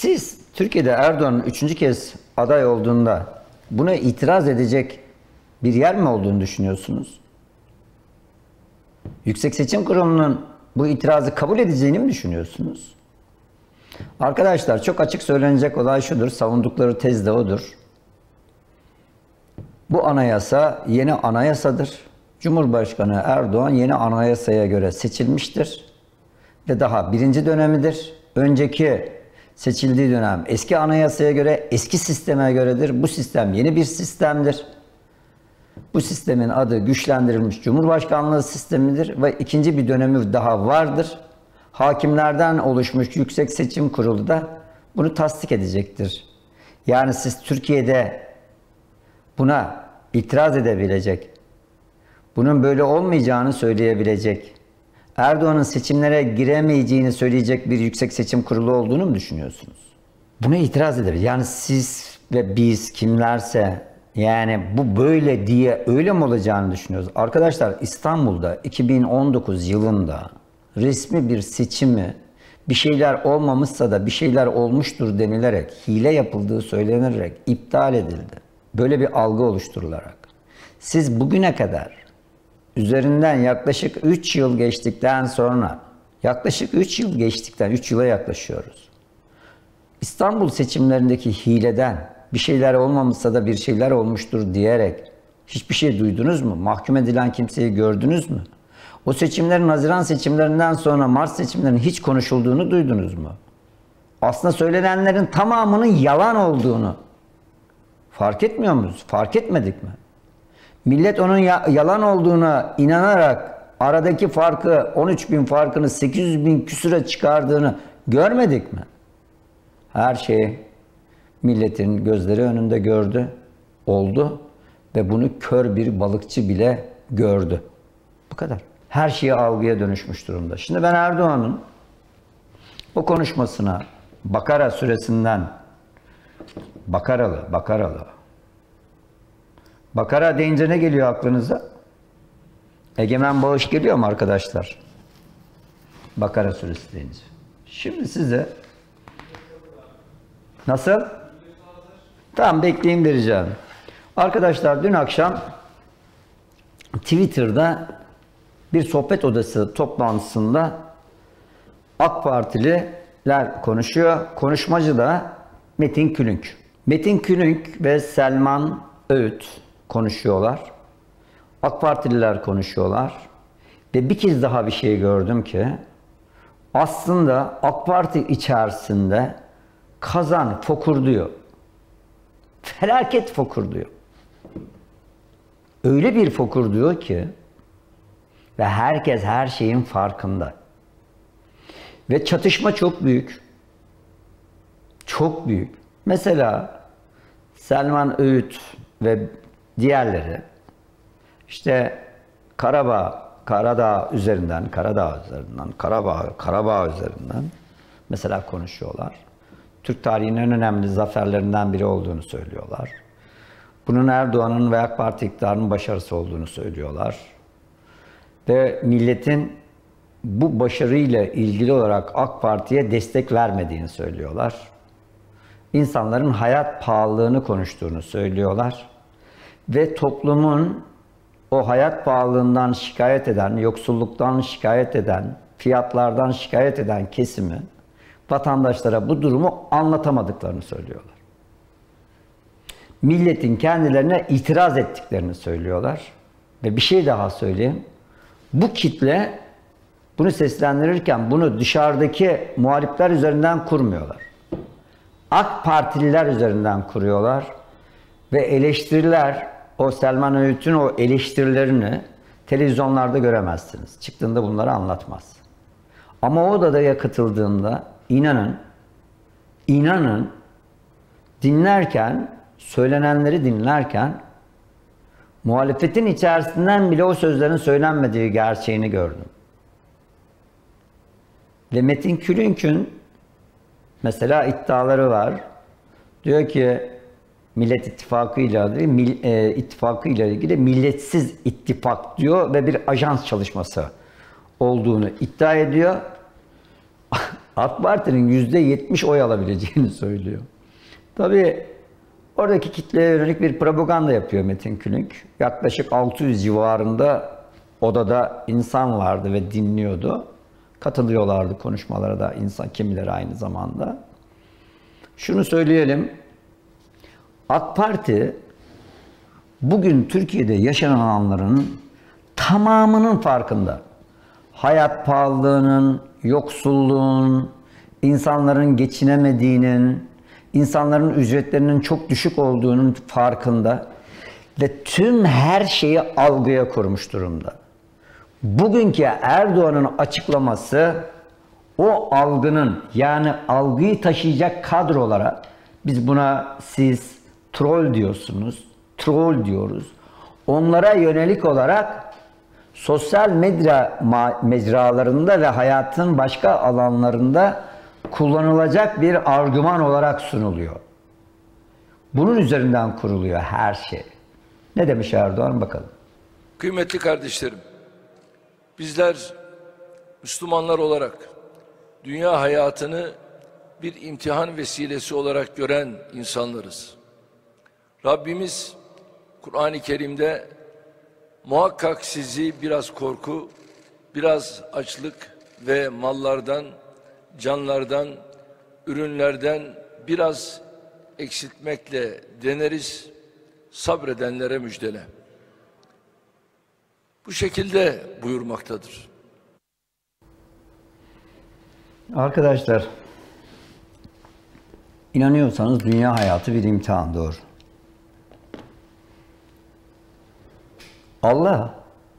Siz Türkiye'de Erdoğan'ın 3. kez aday olduğunda buna itiraz edecek bir yer mi olduğunu düşünüyorsunuz? Yüksek Seçim Kurulu'nun bu itirazı kabul edeceğini mi düşünüyorsunuz? Arkadaşlar, çok açık söylenecek olay şudur, savundukları tez de odur. Bu anayasa yeni anayasadır. Cumhurbaşkanı Erdoğan yeni anayasaya göre seçilmiştir. Ve daha birinci dönemidir. Önceki seçildiği dönem eski anayasaya göre, eski sisteme göredir. Bu sistem yeni bir sistemdir. Bu sistemin adı güçlendirilmiş Cumhurbaşkanlığı sistemidir ve ikinci bir dönemi daha vardır. Hakimlerden oluşmuş Yüksek Seçim Kurulu da bunu tasdik edecektir. Yani siz Türkiye'de buna itiraz edebilecek, bunun böyle olmayacağını söyleyebilecek, Erdoğan'ın seçimlere giremeyeceğini söyleyecek bir Yüksek Seçim Kurulu olduğunu mu düşünüyorsunuz? Buna itiraz edebilir. Yani siz ve biz kimlerse, yani bu böyle diye öyle mi olacağını düşünüyoruz? Arkadaşlar, İstanbul'da 2019 yılında resmi bir seçimi bir şeyler olmamışsa da bir şeyler olmuştur denilerek, hile yapıldığı söylenerek iptal edildi. Böyle bir algı oluşturularak. Siz bugüne kadar üzerinden yaklaşık 3 yıl geçtikten sonra, yaklaşık 3 yıl geçtikten, 3 yıla yaklaşıyoruz. İstanbul seçimlerindeki hileden, bir şeyler olmamışsa da bir şeyler olmuştur diyerek hiçbir şey duydunuz mu? Mahkum edilen kimseyi gördünüz mü? O seçimlerin, Haziran seçimlerinden sonra Mart seçimlerinin hiç konuşulduğunu duydunuz mu? Aslında söylenenlerin tamamının yalan olduğunu fark etmiyor muyuz? Fark etmedik mi? Millet onun yalan olduğuna inanarak aradaki farkı, 13.000 farkını 800.000 küsüre çıkardığını görmedik mi? Her şey milletin gözleri önünde gördü, oldu ve bunu kör bir balıkçı bile gördü. Bu kadar. Her şey algıya dönüşmüş durumda. Şimdi ben Erdoğan'ın o konuşmasına Bakara suresinden, Bakaralı. Bakara deyince ne geliyor aklınıza? Egemen bağış geliyor mu arkadaşlar? Bakara suresi deyince. Şimdi size nasıl? Tamam, bekleyin, vereceğim. Arkadaşlar, dün akşam Twitter'da bir sohbet odası toplantısında AK Partililer konuşuyor. Konuşmacı da Metin Külünk. Metin Külünk ve Selman Öğüt konuşuyorlar. AK Partililer konuşuyorlar. Ve bir kez daha bir şey gördüm ki aslında AK Parti içerisinde kazan fokurduyor. Felaket fokurduyor. Öyle bir fokurduyor ki ve herkes her şeyin farkında. Ve çatışma çok büyük. Çok büyük. Mesela Selman Öğüt ve diğerleri işte Karadağ üzerinden mesela konuşuyorlar. Türk tarihinin en önemli zaferlerinden biri olduğunu söylüyorlar. Bunun Erdoğan'ın ve AK Parti iktidarının başarısı olduğunu söylüyorlar. Ve milletin bu başarıyla ilgili olarak AK Parti'ye destek vermediğini söylüyorlar. İnsanların hayat pahalılığını konuştuğunu söylüyorlar. Ve toplumun o hayat pahalılığından şikayet eden, yoksulluktan şikayet eden, fiyatlardan şikayet eden kesimi vatandaşlara bu durumu anlatamadıklarını söylüyorlar. Milletin kendilerine itiraz ettiklerini söylüyorlar. Ve bir şey daha söyleyeyim. Bu kitle bunu seslendirirken bunu dışarıdaki muhalifler üzerinden kurmuyorlar. AK Partililer üzerinden kuruyorlar. Ve eleştiriler, o Selman Öğüt'ün o eleştirilerini televizyonlarda göremezsiniz. Çıktığında bunları anlatmaz. Ama o odaya katıldığında inanın dinlerken, söylenenleri dinlerken muhalefetin içerisinden bile o sözlerin söylenmediği gerçeğini gördüm. Ve Metin Külünk'ün mesela iddiaları var. Diyor ki Millet İttifakı ile ilgili milletsiz ittifak diyor ve bir ajans çalışması olduğunu iddia ediyor. AK Parti'nin %70 oy alabileceğini söylüyor. Tabii oradaki kitleye yönelik bir propaganda yapıyor Metin Külünk. Yaklaşık 600 civarında odada insan vardı ve dinliyordu. Katılıyorlardı konuşmalara da insan, kimileri aynı zamanda. Şunu söyleyelim, AK Parti bugün Türkiye'de yaşananların tamamının farkında. Hayat pahalılığının, yoksulluğun, insanların geçinemediğinin, insanların ücretlerinin çok düşük olduğunun farkında ve tüm her şeyi algıya kurmuş durumda. Bugünkü Erdoğan'ın açıklaması o algının, yani algıyı taşıyacak kadrolara, biz buna siz troll diyorsunuz, troll diyoruz. Onlara yönelik olarak sosyal medya mecralarında ve hayatın başka alanlarında kullanılacak bir argüman olarak sunuluyor. Bunun üzerinden kuruluyor her şey. Ne demiş Erdoğan bakalım. Kıymetli kardeşlerim, bizler Müslümanlar olarak dünya hayatını bir imtihan vesilesi olarak gören insanlarız. Rabbimiz Kur'an-ı Kerim'de muhakkak sizi biraz korku, biraz açlık ve mallardan, canlardan, ürünlerden biraz eksiltmekle deneriz, sabredenlere müjdele. Bu şekilde buyurmaktadır. Arkadaşlar, inanıyorsanız dünya hayatı bir imtihan, doğru. Allah,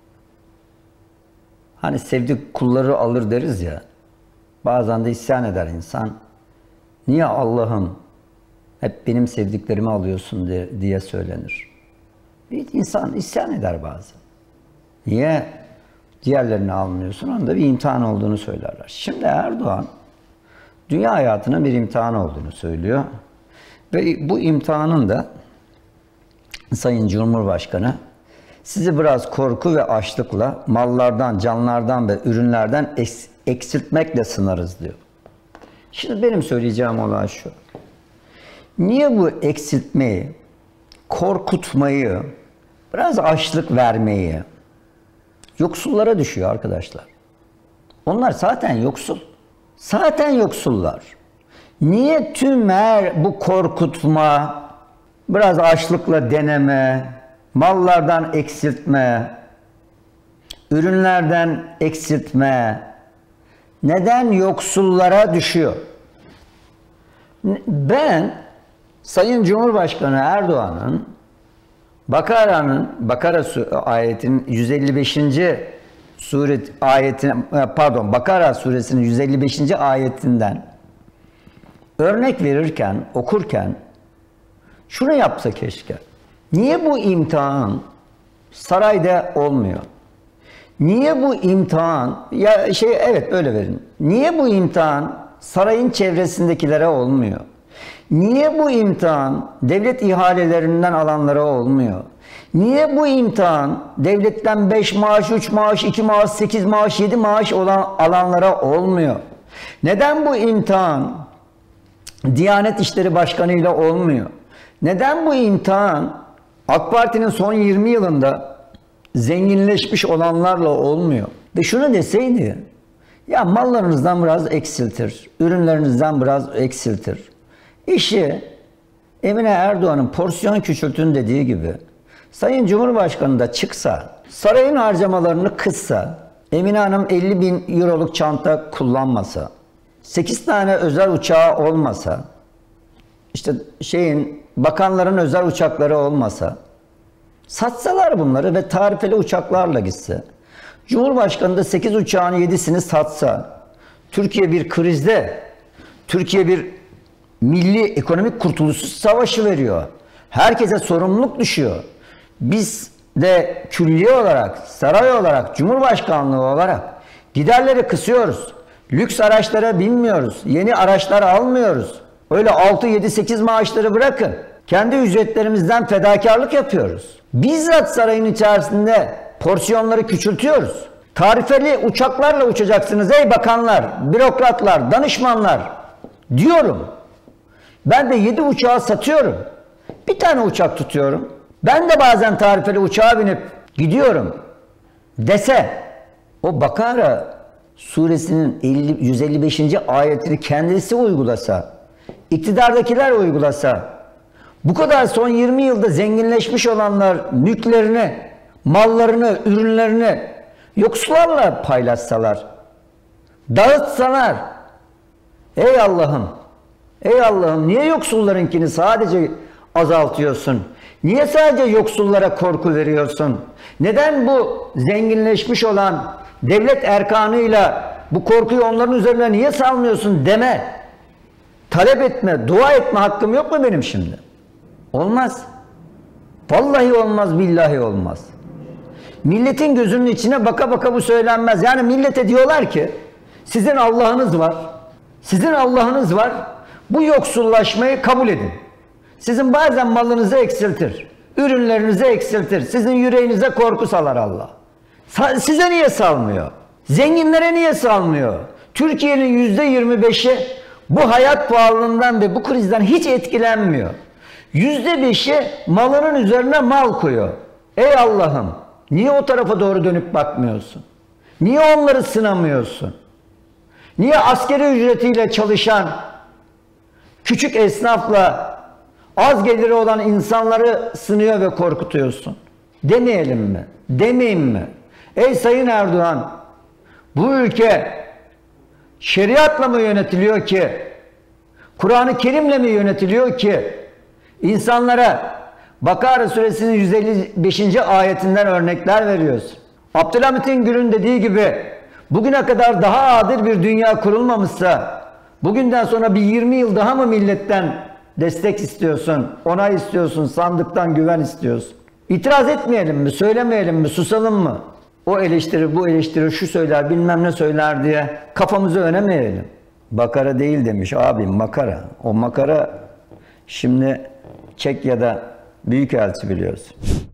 hani sevdiği kulları alır deriz ya, bazen de isyan eder insan. Niye Allah'ım hep benim sevdiklerimi alıyorsun diye söylenir. Bir insan isyan eder bazen. Niye diğerlerini almıyorsun? Onun da bir imtihan olduğunu söylerler. Şimdi Erdoğan dünya hayatının bir imtihan olduğunu söylüyor. Ve bu imtihanın da Sayın Cumhurbaşkanı sizi biraz korku ve açlıkla, mallardan, canlardan ve ürünlerden eksiltmekle sınarız diyor. Şimdi benim söyleyeceğim olan şu. Niye bu eksiltmeyi, korkutmayı, biraz açlık vermeyi yoksullara düşüyor arkadaşlar? Onlar zaten yoksul. Zaten yoksullar. Niye tüm bu korkutma, biraz açlıkla deneme, mallardan eksiltme, ürünlerden eksiltme, neden yoksullara düşüyor? Ben Sayın Cumhurbaşkanı Erdoğan'ın Bakara ayetinin 155. Bakara suresinin 155. ayetinden örnek verirken, okurken şunu yapsa keşke. Niye bu imtihan sarayda olmuyor? Niye bu imtihan, evet böyle verin. Niye bu imtihan sarayın çevresindekilere olmuyor? Niye bu imtihan devlet ihalelerinden alanlara olmuyor? Niye bu imtihan devletten 5 maaş, 3 maaş, 2 maaş, 8 maaş, 7 maaş olan alanlara olmuyor? Neden bu imtihan Diyanet İşleri Başkanı ile olmuyor? Neden bu imtihan AK Parti'nin son 20 yılında zenginleşmiş olanlarla olmuyor? Ve şunu deseydi, ya mallarınızdan biraz eksiltir, ürünlerinizden biraz eksiltir. İşi Emine Erdoğan'ın porsiyon küçültün dediği gibi Sayın Cumhurbaşkanı da çıksa, sarayın harcamalarını kıssa, Emine Hanım 50 bin euroluk çanta kullanmasa, 8 tane özel uçağı olmasa, işte bakanların özel uçakları olmasa, satsalar bunları ve tarifeli uçaklarla gitse, Cumhurbaşkanı da 8 uçağın 7'sini satsa, Türkiye bir krizde, Türkiye bir milli ekonomik kurtuluş savaşı veriyor. Herkese sorumluluk düşüyor. Biz de külliye olarak, saray olarak, Cumhurbaşkanlığı olarak giderleri kısıyoruz. Lüks araçlara binmiyoruz. Yeni araçlar almıyoruz. Öyle 6, 7, 8 maaşları bırakın. Kendi ücretlerimizden fedakarlık yapıyoruz. Bizzat sarayın içerisinde porsiyonları küçültüyoruz. Tarifeli uçaklarla uçacaksınız ey bakanlar, bürokratlar, danışmanlar diyorum. Ben de 7 uçağı satıyorum. Bir tane uçak tutuyorum. Ben de bazen tarifeli uçağa binip gidiyorum dese, o Bakara suresinin 155. ayetini kendisi uygulasa, iktidardakiler uygulasa, bu kadar son 20 yılda zenginleşmiş olanlar mülklerini, mallarını, ürünlerini yoksullarla paylaşsalar, dağıtsalar, ey Allah'ım, ey Allah'ım, niye yoksullarınkini sadece azaltıyorsun? Niye sadece yoksullara korku veriyorsun? Neden bu zenginleşmiş olan devlet erkanıyla bu korkuyu onların üzerine niye salmıyorsun deme, talep etme, dua etme hakkım yok mu benim şimdi? Olmaz. Vallahi olmaz, billahi olmaz. Milletin gözünün içine baka baka bu söylenmez. Yani millete diyorlar ki sizin Allah'ınız var. Sizin Allah'ınız var. Bu yoksullaşmayı kabul edin. Sizin bazen malınızı eksiltir. Ürünlerinizi eksiltir. Sizin yüreğinize korku salar Allah. Size niye salmıyor? Zenginlere niye salmıyor? Türkiye'nin %25'i bu hayat pahalılığından ve bu krizden hiç etkilenmiyor. %5'i malının üzerine mal koyuyor. Ey Allah'ım, niye o tarafa doğru dönüp bakmıyorsun? Niye onları sınamıyorsun? Niye asgari ücretiyle çalışan küçük esnafla az geliri olan insanları sınıyor ve korkutuyorsun? Demeyelim mi? Demeyeyim mi? Ey Sayın Erdoğan, bu ülke şeriatla mı yönetiliyor ki? Kur'an-ı Kerim'le mi yönetiliyor ki? İnsanlara Bakara suresinin 155. ayetinden örnekler veriyorsun. Abdülhamit'in Gül'ün dediği gibi bugüne kadar daha adil bir dünya kurulmamışsa bugünden sonra bir 20 yıl daha mı milletten destek istiyorsun, onay istiyorsun, sandıktan güven istiyorsun? İtiraz etmeyelim mi, söylemeyelim mi, susalım mı? O eleştirir, bu eleştirir, şu söyler, bilmem ne söyler diye kafamızı önemeyelim. Bakara değil demiş abim, makara. O makara şimdi Çekya'da büyükelçi biliyorsun.